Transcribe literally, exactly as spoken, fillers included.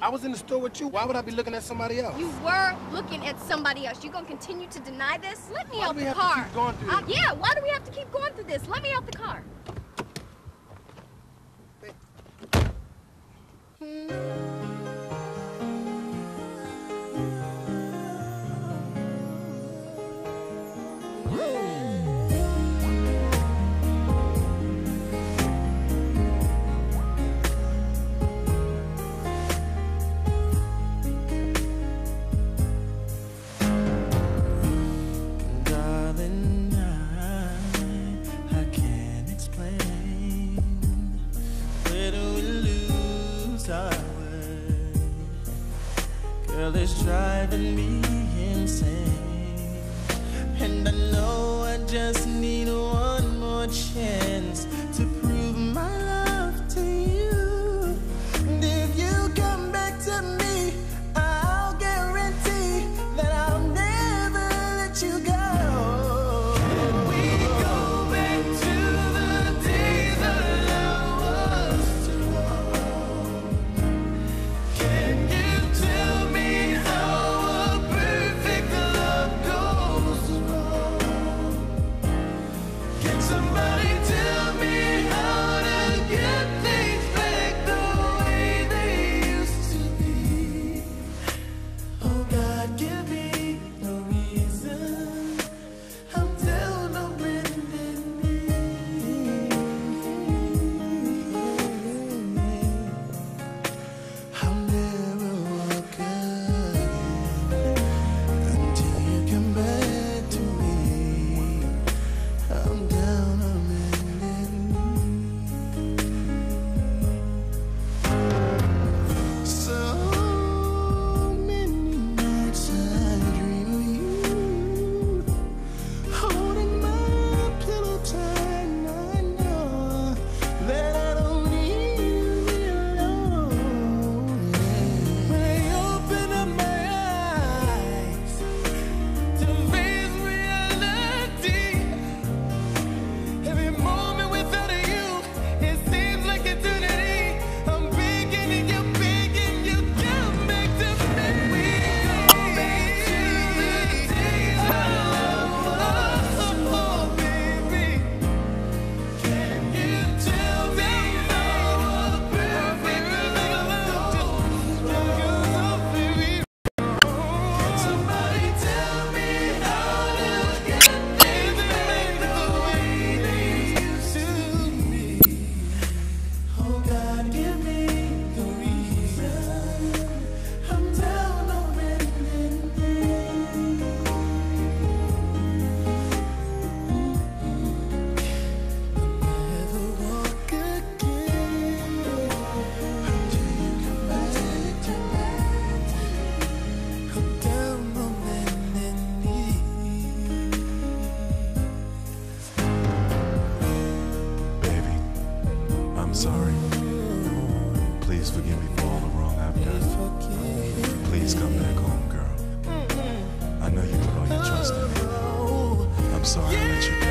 I was in the store with you. Why would I be looking at somebody else? You were looking at somebody else. You gonna continue to deny this? Let me why out do we the have car. To keep going through Uh, this? yeah, why do we have to keep going through this? Let me out the car. Girl, it's driving me insane, and I know I just need one more chance to prove my love to you. And if you come back to me, I'll guarantee that I'll never let you go. And we go back to the days that love was too long. Can you tell me how a perfect love goes wrong? Can somebody tell me how to get things back the way they used to be? Oh God, give me no reason. I'm down on bended knee. I'll never walk again until you come back to me. I'm down on bended knee. So many nights I dream of you, holding my pillow tight, and I know that I don't need to be alone. When I open up my eyes to face reality, every moment without you, it seems like eternity. I'm begging you, begging you, come back to me. We go back to the days when love was oh, baby. Can you tell me how a perfect love goes, baby? Can somebody tell me how to get things back the way they used to be? Oh God, give me the reason. I'm down on bended knee. I'll never walk again until you come back to me. I'm down on bended knee. Baby, I'm sorry. Please forgive me for all the wrong I've done. Please come back home, girl. I know you put all your trust in me. I'm sorry I let you down.